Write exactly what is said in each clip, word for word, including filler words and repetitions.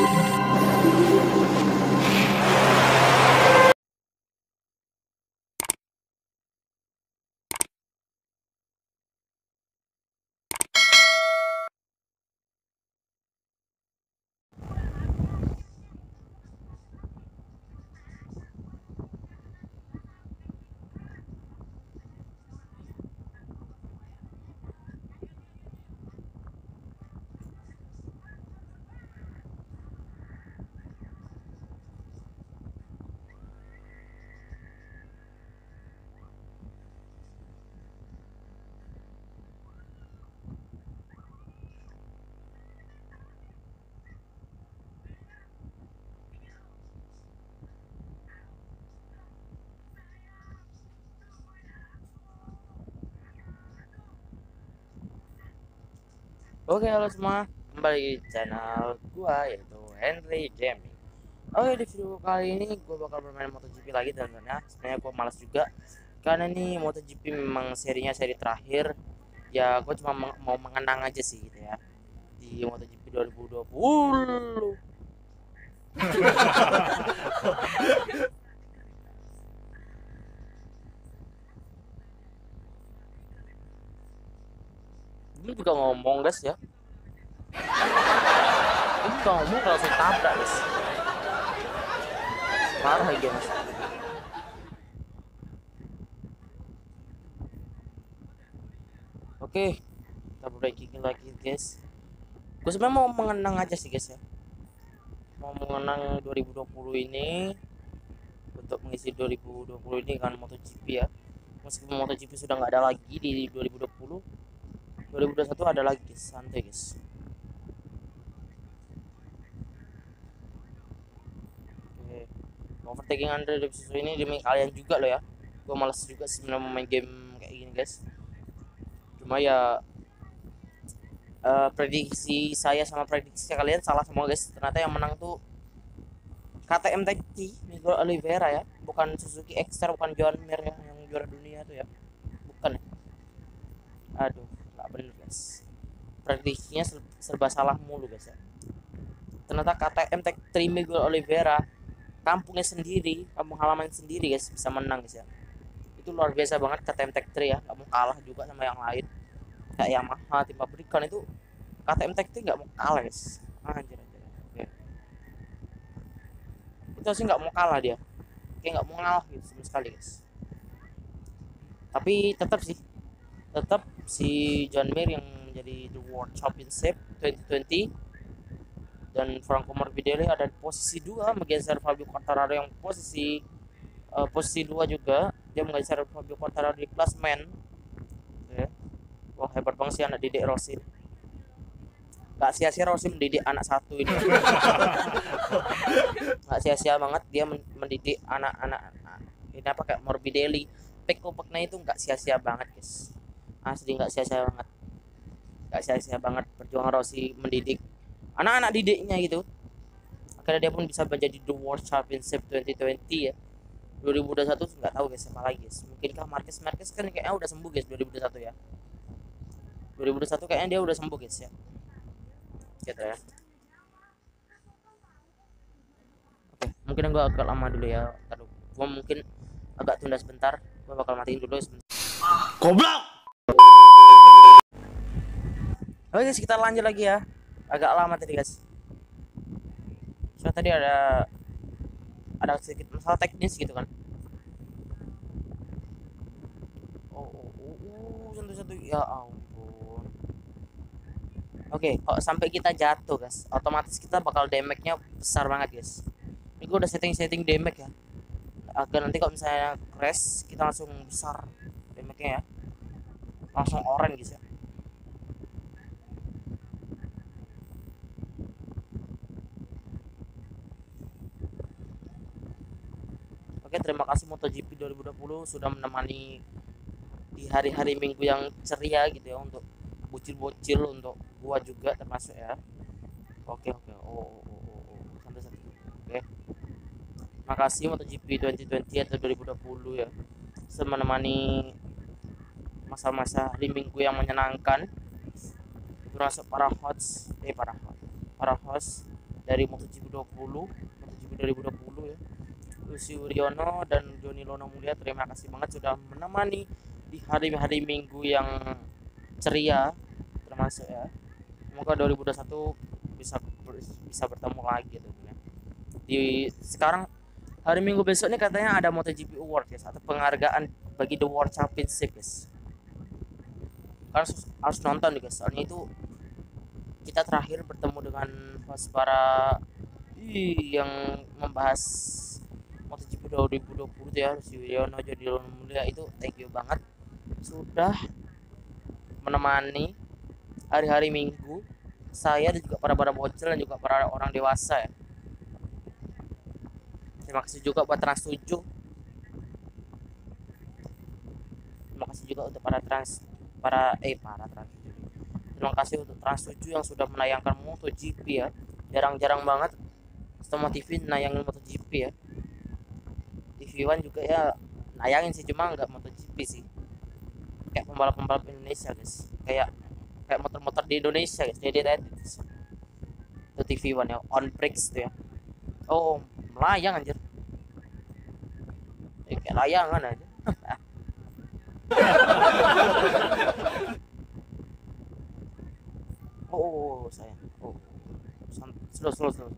Oke, halo semua, kembali di channel gua yaitu Henry Gaming. Oke, di video kali ini gua bakal bermain MotoGP lagi dan sebenarnya gua malas juga karena ini MotoGP memang serinya seri terakhir. Ya, gua cuma meng- mau mengenang aja sih gitu ya di MotoGP dua ribu dua puluh. Ini juga ngomong guys ya. Ini juga ngomong kalau saya tabrak guys. Parah ya guys. Oke, kita breaking lagi guys. Gue sebenarnya mau mengenang aja sih guys ya. Mau mengenang dua ribu dua puluh ini untuk mengisi dua ribu dua puluh ini kan MotoGP ya. Meskipun MotoGP sudah nggak ada lagi di dua ribu dua puluh, dua ribu dua puluh satu ada lagi guys, santai guys. Oke, overtaking Andre di episode ini demi kalian juga loh ya. Gue males juga sebenarnya main game kayak gini guys. Cuma ya uh, prediksi saya sama prediksi kalian salah semua guys. Ternyata yang menang tuh K T M Tech Miguel Oliveira ya, bukan Suzuki X-Star, bukan John Mir ya, yang juara dunia tuh ya, bukan ya. Aduh, nggak bener guys, prediksinya serba salah mulu guys ya. Ternyata K T M Tech Miguel Oliveira, kampungnya sendiri, kampung halaman sendiri guys, bisa menang guys ya. Itu luar biasa banget K T M Tech tiga ya, nggak mau kalah juga sama yang lain kayak Yamaha, tim pabrikan. Itu K T M Tech tiga nggak mau kalah guys, anjir anjir. Oke, itu sih nggak mau kalah dia, kayak nggak mau ngalah gitu sama sekali guys. Tapi tetap sih, tetap si John Mir yang menjadi the World Championship dua ribu dua puluh, dan Franco Morbidelli ada di posisi dua menggeser Fabio Quartararo yang posisi uh, posisi dua juga. Dia menggeser Fabio Quartararo di klasmen. Okay. Wah, hebat banget sih anak didik Rossi. Gak sia-sia Rossi mendidik anak satu ini. Gak sia-sia banget dia mendidik anak-anak ini apa kayak Morbidelli, Pecco Bagnaia itu nggak sia-sia banget guys. Asli nggak sia-sia banget, nggak sia-sia banget perjuangan Rossi mendidik anak-anak didiknya gitu. Akhirnya dia pun bisa menjadi the World Championship dua ribu dua puluh ya. dua ribu dua puluh satu nggak tahu guys, apa lagi guys. Mungkinkah Marquez Marquez kan kayaknya udah sembuh guys dua ribu dua puluh satu ya. dua ribu dua puluh satu kayaknya dia udah sembuh guys ya. Gitu ya. Oke, mungkin gua agak lama dulu ya. Taruh. Gua mungkin agak tunda sebentar. Gua bakal matiin dulu sebentar. Goblok. Oke guys, kita lanjut lagi ya. Agak lama tadi guys. Soalnya tadi ada ada sedikit masalah teknis gitu kan. Oh, oh, oh, oh satu-satu ya ampun. Oke, kok sampai kita jatuh guys, otomatis kita bakal damage-nya besar banget guys. Ini gue udah setting-setting damage ya, agar nanti kalau misalnya crash kita langsung besar damage-nya ya, langsung orange guys ya. Oke, terima kasih MotoGP dua ribu dua puluh sudah menemani di hari-hari minggu yang ceria gitu ya, untuk bocil-bocil, untuk gua juga termasuk ya. Oke oke, oh, oh, oh, oh. Santai-santai. Oke, makasih MotoGP dua ribu dua puluh atau dua ribu dua puluh ya, sudah menemani masa-masa hari minggu yang menyenangkan, termasuk para host, eh para host, para host dari MotoGP dua puluh, MotoGP dua ribu dua puluh ya. Lucy Wuryono dan Joni Lono Mulia, terima kasih banget sudah menemani di hari-hari Minggu yang ceria termasuk ya. Semoga dua ribu dua puluh satu bisa bisa bertemu lagi gitu ya. Di sekarang hari Minggu besok ini katanya ada MotoGP Award guys, atau penghargaan bagi The World Championship guys. Harus harus nonton guys, soalnya itu kita terakhir bertemu dengan host para ih, yang membahas MotoGP dua ribu dua puluh ya, si Wiono Jody Lono Mulia itu thank you banget sudah menemani hari-hari Minggu saya dan juga para para bocil dan juga para orang dewasa ya. Terima kasih juga buat Trans tujuh. Terima kasih juga untuk para trans para eh para trans tujuh. Terima kasih untuk Trans tujuh yang sudah menayangkan MotoGP ya. Jarang-jarang banget Stoma T V nayangin MotoGP ya. T V One juga ya nayangin sih, cuma nggak MotoGP sih. Kayak pembalap-pembalap Indonesia guys. Kayak kayak motor-motor di Indonesia guys. Jadi ada itu T V One ya, on bricks tuh ya. Oh, melayang anjir. Eh, kayak layangan aja. oh, oh, oh, sayang. Oh. Slow, slow, slow.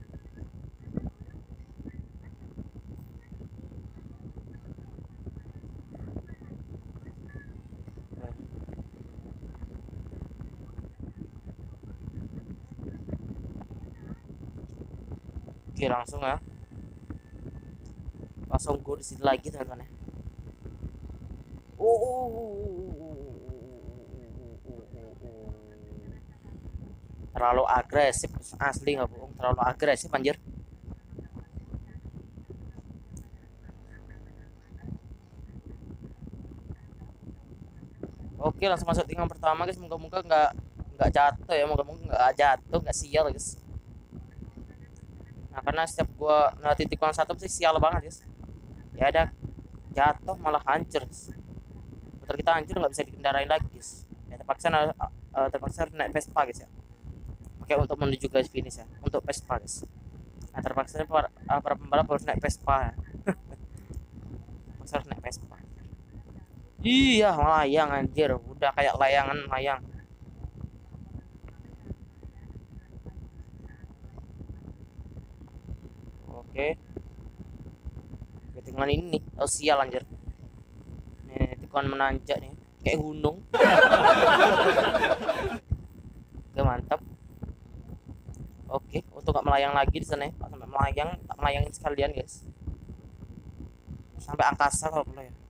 Oke, langsung ya. Langsung gue di sini lagi teman-teman ya. Oh, oh, oh, terlalu agresif asli nggak bohong, terlalu agresif anjir. Oke, langsung masuk tikungan pertama guys, moga-moga nggak nggak jatuh ya, moga-moga nggak jatuh, nggak sial guys. Nah karena setiap gua nanti tikungan satu pasti sial banget guys, ya ada jatuh malah hancur guys. Motor kita hancur, nggak bisa dikendarain lagi guys ya, terpaksa uh, terpaksa naik Vespa guys ya, oke, untuk menuju garis finish ya, untuk Vespa guys. Nah terpaksa para, uh, para pembalap harus naik Vespa ya. terpaksa harus naik Vespa. Iya, layang anjir, udah kayak layangan layang. Oke. Tikungan ini nih, oh sial anjir. Nih, tikungan menanjak nih, kayak gunung. Oke, mantap. Oke, untuk gak melayang lagi di sana ya. Sampai melayang, tak melayangin sekalian guys. Sampai angkasa kalau perlu ya.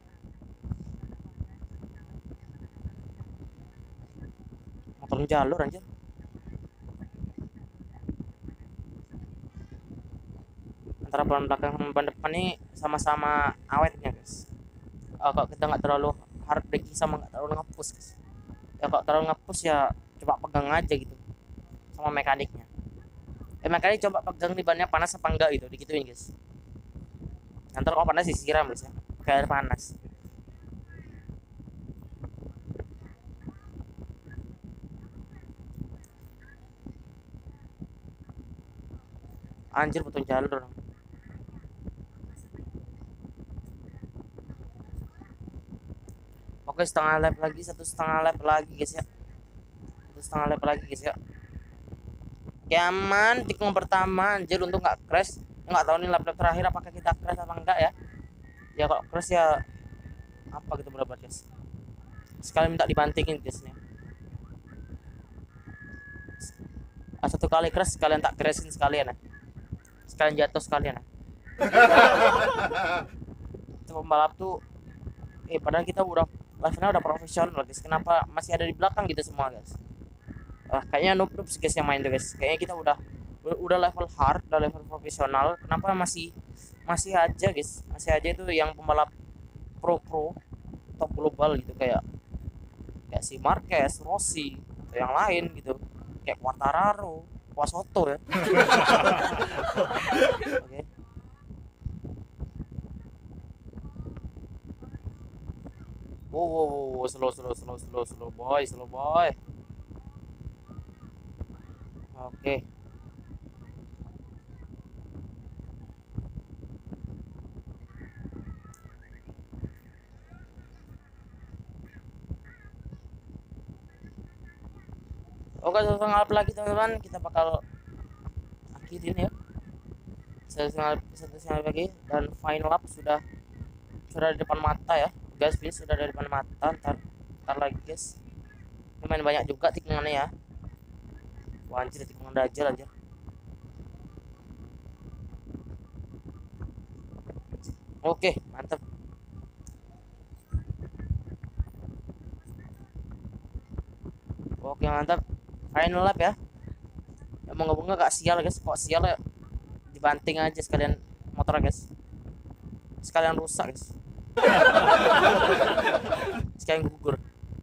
Motor jalur anjir. Antara ban belakang sama ban depan nih sama-sama awetnya guys. Uh, kalau kita nggak terlalu hard braking sama nggak terlalu ngepus guys. Ya kalau terlalu ngepus ya coba pegang aja gitu sama mekaniknya. Eh mekanik coba pegang di bannya panas apa enggak gitu, digituin guys. Nanti kalau panas disiram guys ya, pakai air panas. Anjir, potong jalur. Oke, setengah lap lagi, satu setengah lap lagi guys ya, satu setengah lap lagi guys ya. Aman, tikung pertama anjir, untuk nggak crash. Nggak tahu nih lap lap terakhir apakah kita crash apa enggak ya. Ya kalau crash ya apa gitu berapa guys. Sekali minta dibantingin guys nih. Satu kali crash sekalian tak crashin sekalian ya. Sekalian jatuh sekalian ya. Itu pembalap tuh eh padahal kita udah levelnya udah profesional guys, kenapa masih ada di belakang gitu semua guys. Ah, kayaknya noob noob guys yang main tuh guys, kayaknya kita udah udah level hard, udah level profesional, kenapa masih masih aja guys, masih aja itu yang pembalap pro pro top global gitu, kayak kayak si Marquez, Rossi atau yang lain gitu, kayak Quartararo, Wasoto ya. Oke. Wow, wow, wow, slow, slow, slow, slow, slow boy, slow boy. Oke. Oke, satu setengah lap lagi teman-teman, kita bakal akhirin ya. Satu setengah satu setengah lap lagi dan final lap sudah sudah di depan mata ya guys, please, sudah di depan mata. Ntar, ntar lagi guys, lumayan banyak juga tikungannya ya. Wah anjir, tikungan dajal aja. Oke, mantap. Oke, mantap. Final lap ya. Ya moga-moga gak sial guys. Kok sial ya, dibanting aja sekalian motor guys. Sekalian rusak guys. Sekalian gugur.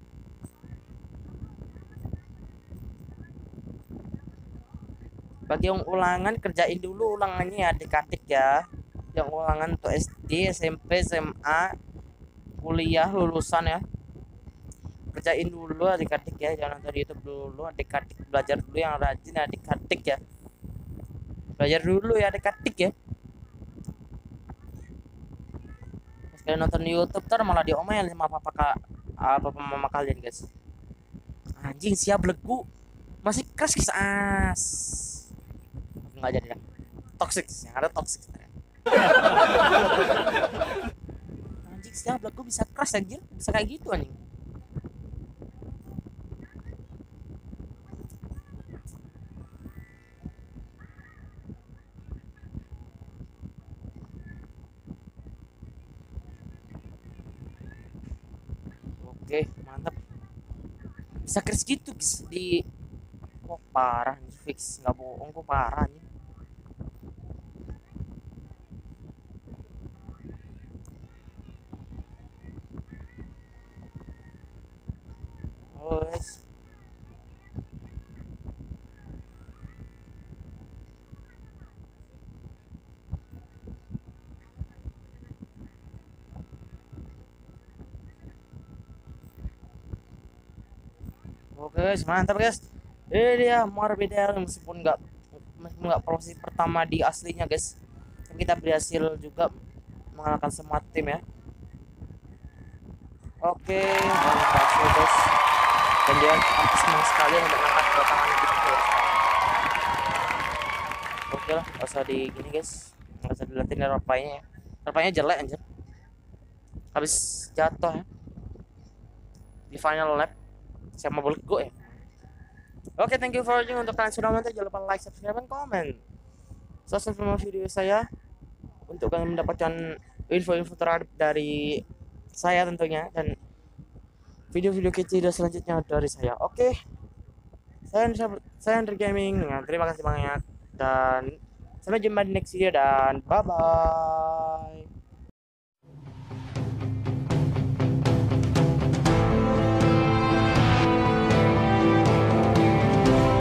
Bagi yang ulangan, kerjain dulu ulangannya ya adik-adik ya. Yang ulangan untuk S D, S M P, S M A, kuliah, lulusan ya. Kerjain dulu adik-adik ya, jangan nonton YouTube dulu adik-adik, belajar dulu yang rajin adik-adik ya. Belajar dulu ya adik-adik ya. Sekalian nonton di YouTube ntar malah diomelin sama papa kak, apa mama kalian guys. Anjing siap legu masih keras guys, as nggak jadi dah. Toxic, yang ada toxic. Anjing siap legu bisa keras anjir, bisa kayak gitu anjing. Oke, mantap. Bisa keras gitu guys di, oh parah nih, fix nggak bohong, kok parah nih. Oh guys, oke guys, mantap guys. Ini dia Morbidelli, meskipun nggak meskipun nggak posisi pertama di aslinya guys, kita berhasil juga mengalahkan semua tim ya. Oke, dan berhasil guys. Dan dia aku senang sekali untuk angkat dua tangan gitu guys. Oke lah, nggak usah di gini guys, nggak usah dilihatin rapanya ya. Rapanya jelek anjir. Habis jatuh ya di final lap sama Bolgo ya. Oke, okay, thank you for watching. Untuk kalian sudah nonton, jangan lupa like, subscribe, dan komen. Subscribe video saya untuk kalian mendapatkan info-info terupdate dari saya tentunya, dan video-video kecil selanjutnya dari saya. Oke, okay. Saya saya Andre Gaming. Terima kasih banyak dan sampai jumpa di next video dan bye bye.